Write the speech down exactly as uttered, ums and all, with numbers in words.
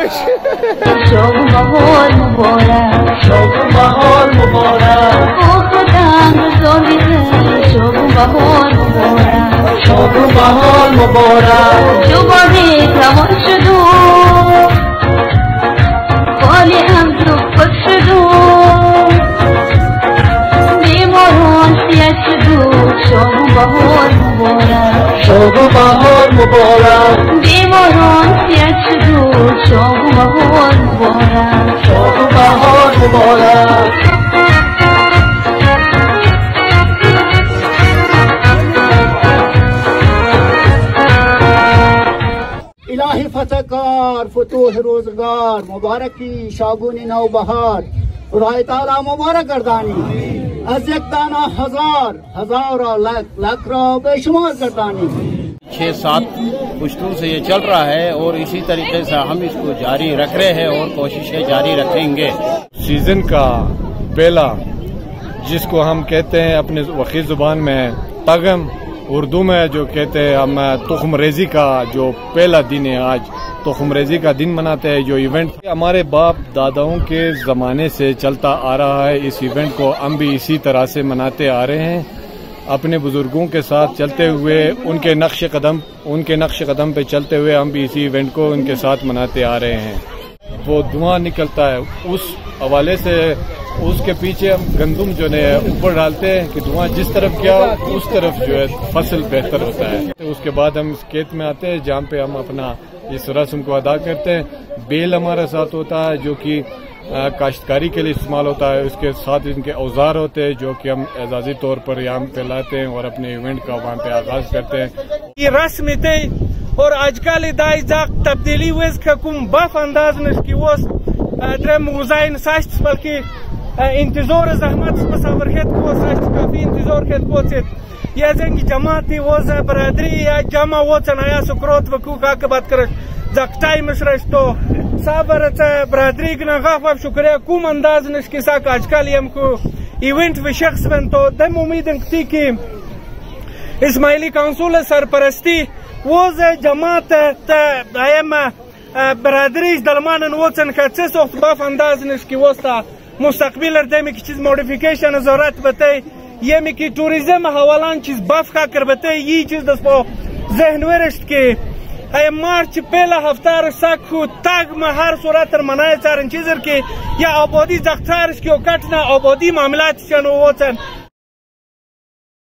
باش. شب بهار مبارک شب بهار مبارک خودم زامیده شب بهار مبارک شب بهار مبارک دوباره تمام شد و خالی هم تو خود شد و بیماران سیاه شد و شب بهار مبارک شب بهار مبارک بیماران سیاه شد و شب بهار مبارک شب بهار مبارک الهی فتحکار فتوح روزگار مبارکی شاگونی نو بهار خدای تعالی مبارک گردانی از یک دانه ہزار ہزار اور لاکھ لاکھ را بے شمار گردانی. چھ سات پشتوں سے یہ چل رہا ہے اور اسی طریقے سے ہم اس کو جاری رکھ رہے ہیں اور کوششیں جاری رکھیں گے. سیزن کا پہلا جس کو ہم کہتے ہیں اپنے وقی زبان میں تغم، اردو میں جو کہتے ہیں ہم تخم ریزی کا جو پہلا دن ہے، آج تخم ریزی کا دن مناتے ہیں. جو ایونٹ ہمارے باپ داداؤں کے زمانے سے چلتا آ رہا ہے، اس ایونٹ کو ہم بھی اسی طرح سے مناتے آ رہے ہیں، اپنے بزرگوں کے ساتھ چلتے ہوئے، ان کے نقش قدم ان کے نقش قدم پہ چلتے ہوئے ہم بھی اسی ایونٹ کو ان کے ساتھ مناتے آ رہے ہیں. وہ دھواں نکلتا ہے، اس حوالے سے اس کے پیچھے ہم گندم جو ہے اوپر ڈالتے ہیں کہ دھواں جس طرف گیا اس طرف جو ہے فصل بہتر ہوتا ہے. اس کے بعد ہم اس کھیت میں آتے ہیں جہاں پہ ہم اپنا اس رسم کو ادا کرتے ہیں. بیل ہمارے ساتھ ہوتا ہے جو کہ کاشتکاری کے لیے استعمال ہوتا ہے، اس کے ساتھ ان کے اوزار ہوتے ہیں جو کہ ہم اعزازی طور پر یہاں پہ لاتے ہیں اور اپنے ایونٹ کا وہاں پہ آغاز کرتے ہیں. یہ رسم تھے اور آج کل دائی جاک تبدیلی ہوئے کم بف انداز نش کی وہ درم غذائن ساشت بلکہ انتظار زحمت مسافر خیت کو ساشت کافی انتظار خیت کو چیت یہ زنگ جماعتی وز برادری یا جمع وہ چنایا سکروت وکو کا بات کر زکتائی مشرش تو صابر برادری گنا غاف شکریہ کوم انداز نش کی ساک آج کل یم کو ایونٹ و شخص بن تو دم امید انکتی کی اسماعیلی کانسول سرپرستی وز جماعت ایم برادری دلمان وچن خدسه سخت باف انداز نش کی وستا مستقبل اردمی کی چیز موڈیفیکیشن ضرورت بتے یہ می کی ٹوریزم حوالان چیز باف کا کر بتے یہ چیز دس پو ذہن ورشت کے اے مارچ پہلا ہفتہ رساکو تاگ میں ہر صورت منائے چارن چیزر کے یا آبادی زختارش کی کٹنا آبادی معاملات چنو وچن